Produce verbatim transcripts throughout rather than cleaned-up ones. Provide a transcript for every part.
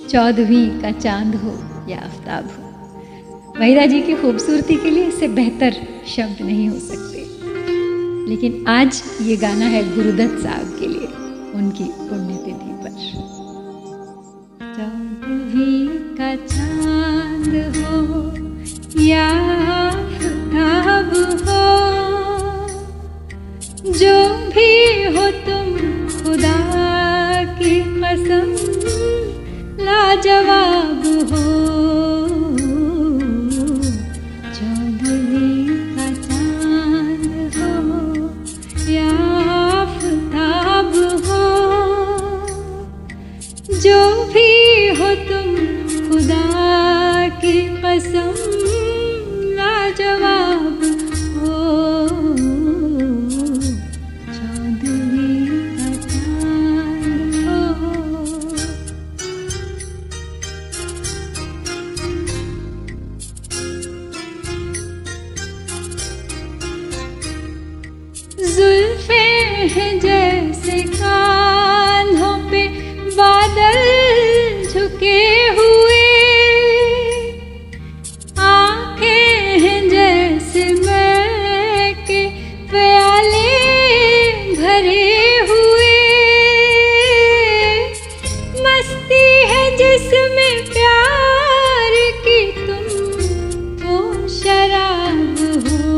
चौदहवीं का चांद हो या आफताब हो। वहीदा जी की खूबसूरती के लिए इससे बेहतर शब्द नहीं हो सकते। लेकिन आज ये गाना है गुरुदत्त साहब के लिए, उनकी पुण्यतिथि पर। चौदहवीं का चांद हो या आफताब हो, जो भी हो तुम खुदा की कसम लाजवाब हो। चौदहवीं का चांद हो या आफताब हो, जो भी हो तुम खुदा की कसम लाजवाब हो। चौदहवीं का चांद हो। जुल्फे हैं जैसे कांधों पे बादल झुके हुए, आंखें हैं जैसे मैं के प्याले भरे हुए, मस्ती है जिसमें प्यार की तुम तो शराब हो।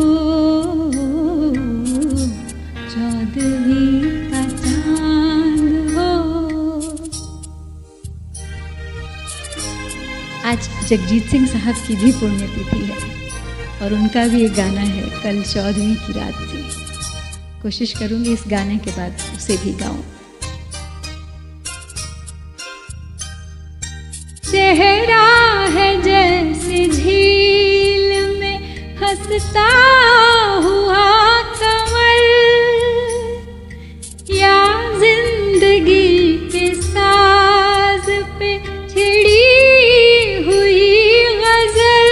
चौदहवीं का चांद हो। आज जगजीत सिंह साहब की भी पुण्यतिथि है और उनका भी एक गाना है कल चौदहवीं की रात थी। कोशिश करूंगी इस गाने के बाद उसे भी गाऊं। चेहरा है जैसे झील में हंसता हुआ कमल, या जिंदगी के साज पे छिड़ी हुई गजल।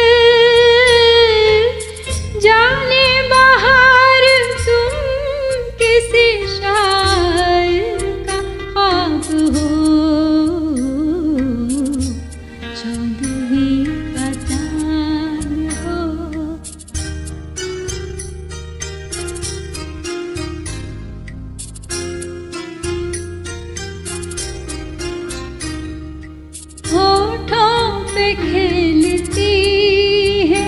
जाने बहार तुम किसी शायर का ख्वाब हो। चौदहवीं का चांद हो। होठों पे खेलती है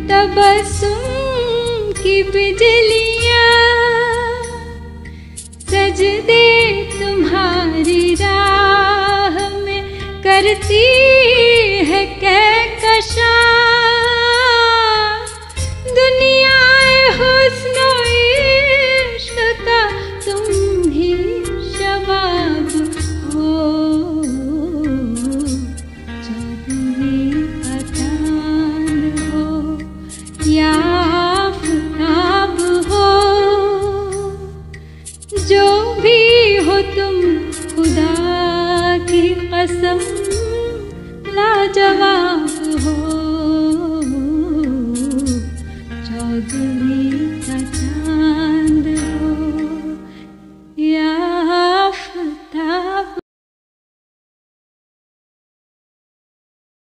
तबस्सुम की बिजलियाँ, सजदे तुम्हारी राह में करती है कहकशां। दुनियाए हुस्न इश्क का तुम ही शबाब हो। चौदहवीं का चांद हो या आफताब हो, जो भी हो तुम खुदा की कसम लाजवाब